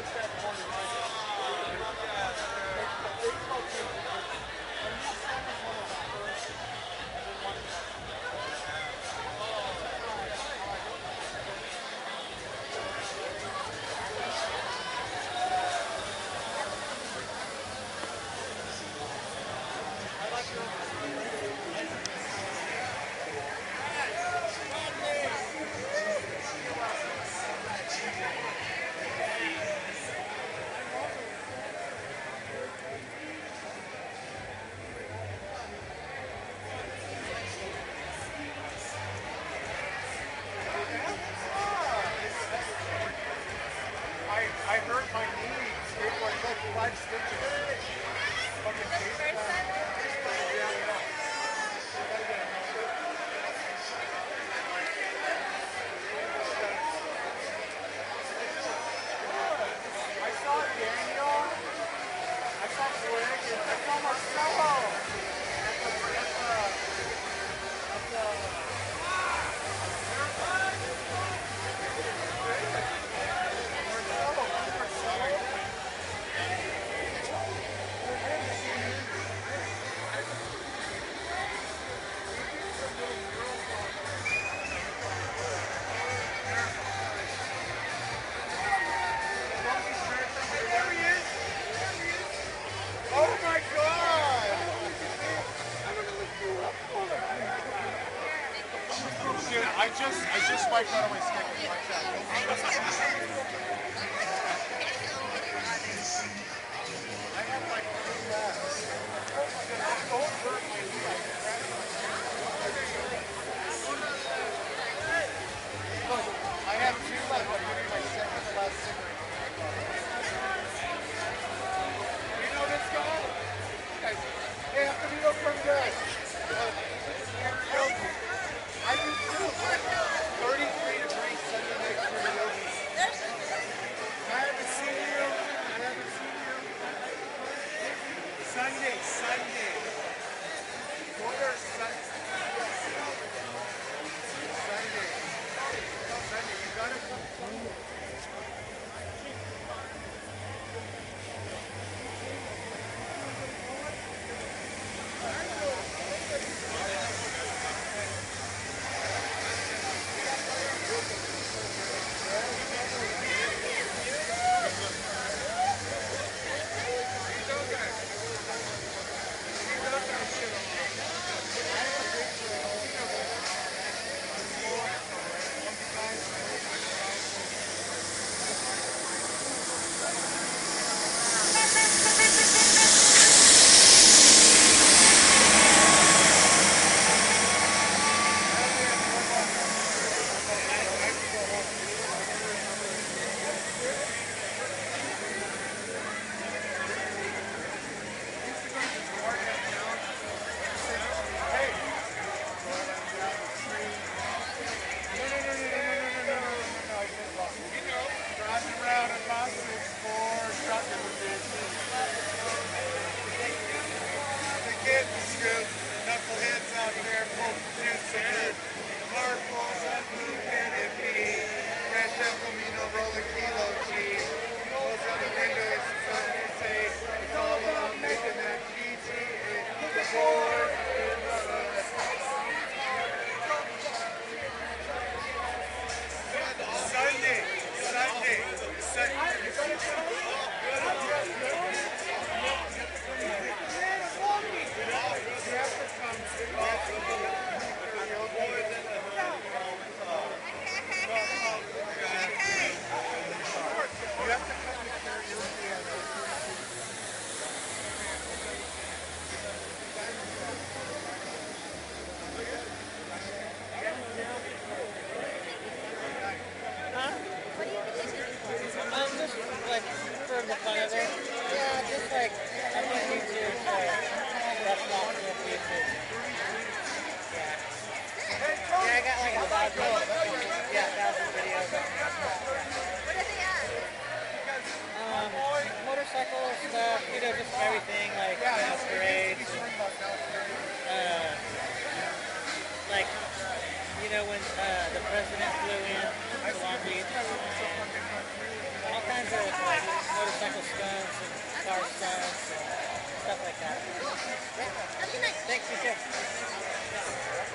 I hurt my knee skateboard, like 5 stitches. Fucking face down. I saw Daniel, I saw Greg, and I saw Marcelo. Dude, I just wiped out of my sticker. Watch that. I have like 3 left. Don't hurt my knee. I have 2 left. I'm getting my second to last cigarette. You know this guy? Hey, have to be no from good. I do too. 33 degrees Sunday night for Yogi. I haven't seen you. Sunday. Go there Sunday. You gotta come Sunday. Knuckleheads out there, full juice and marbles and blue cannon meat. Red Tempomino rolling kilo cheese. Close on the windows, something say it's all about making that cheesy and the board. For the fun of it. Yeah, just like, I'm on YouTube, that's not on YouTube. Yeah. Yeah, I got like 1,000, 1,000 videos on there. What is he at? Motorcycle stuff, just everything, like masquerades. Like, when the president flew in to Long Beach. All kinds of, like, motorcycle stunts and car stunts and stuff like that. Cool. Have a good night. Thanks, you too.